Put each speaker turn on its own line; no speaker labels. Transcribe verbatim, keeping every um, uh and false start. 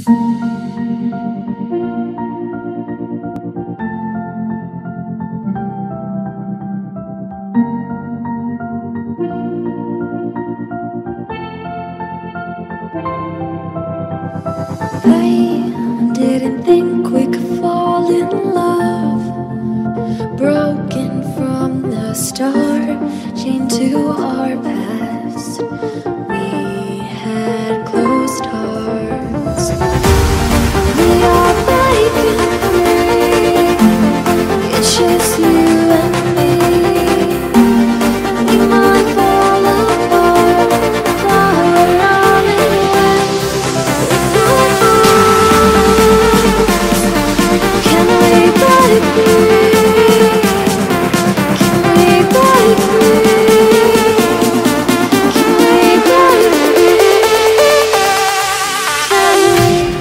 I didn't think we could fall in love. Broken from the start, chained to our past. We had closed hearts. We are breaking free. It's just you and me. We might fall apart, but all in one. Can we break free? Can we break free? Can we break free? Can we?